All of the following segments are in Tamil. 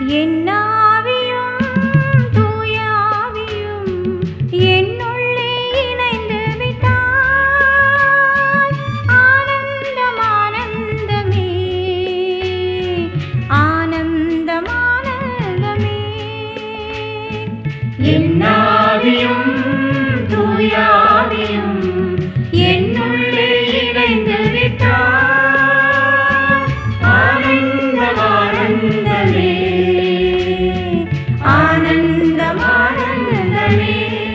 என்னாவியும் தூயாவியும் என்னுள்ளே இணைந்து விட்டால் ஆனந்தம் ஆனந்தமே ஆனந்தம் ஆனந்தமே. என்னாவியும் தூயாவியும் என்னுள்ளே இணைந்து விட்டால் ஆனந்தம் ஆனந்தமே ஆனந்தம் ஆனந்தமே.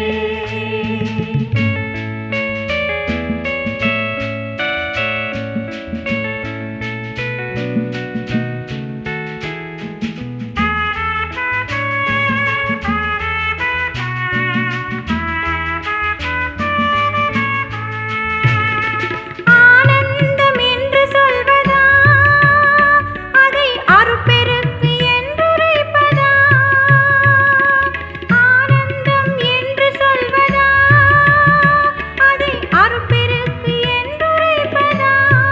ஆனந்தம் என்று சொல்வதா அதை அருட்பெருக்கு என்றுரைப்பதா? ஆனந்தம் என்று சொல்வதா அதை அருட்பெருக்கு என்றுரைப்பதா?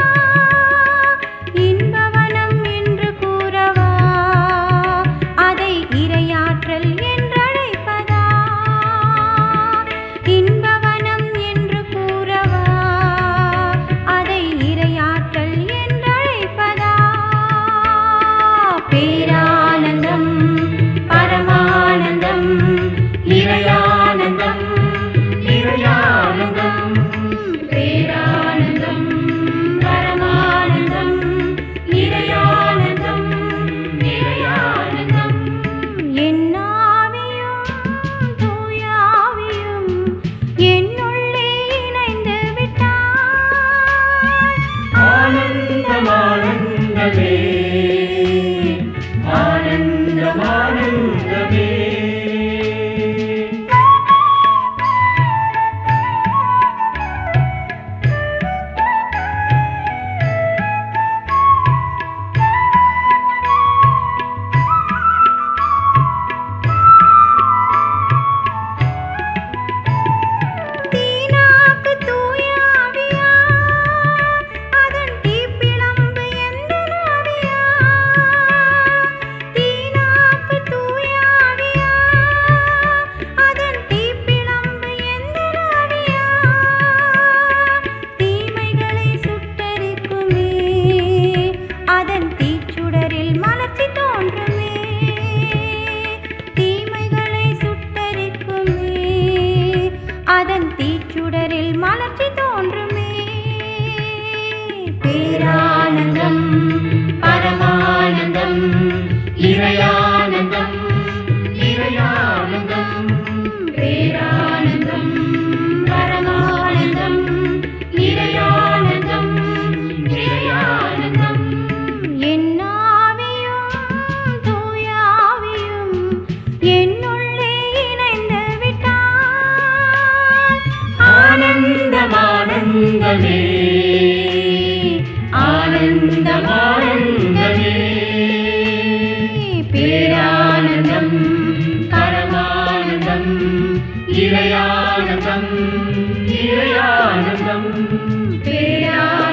இன்பவனம் என்று கூறவா அதை இறையாற்றல் என்றழைப்பதா? இன்பவனம் என்று கூறவா அதை இறையாற்றல் என்றழைப்பதா? பேரானந்தம் பரமானந்தம் இறையானந்தம் இறையானந்தம். பேரானந்தம் பரமானந்தம் இறையானந்தம் இறையானந்தம். என்னாவியும் தூயாவியும் என்னுள்ளே இணைந்து விட்டால் ஆனந்தம் ஆனந்தமே ஆனந்தம் ஆனந்தமே. தீனாக்கு தூயாவியா அதன் தீப்பிழம்பு எந்த நாவியா? தீனாக்கு தூயாவியா அதன் தீப்பிழம்பு எந்த நாவியா? தீமைகளை சுட்டரிக்குமே அதன் தீச்சுடரில் மலர்ச்சி தோன்றுமே. தீமைகளை சுட்டரிக்குமே அதன் தீச்சுடரில் மலர்ச்சி தோன்றுமே. பேரானந்தம் பரமானந்தம் இறையானந்தம் இறையானந்தம். பேரானந்தம் பரமானந்தம் இறையானந்தம் இறையானந்தம். என்னாவியும் தூயாவியும் என்னுள்ளே இணைந்து விட்டால் ஆனந்தம் ஆனந்தமே ஆனந்தம் ஆனந்தமே. பேரானந்தம் பரமானந்தம் இறையானந்தம் இறையானந்தம். பேரானந்தம்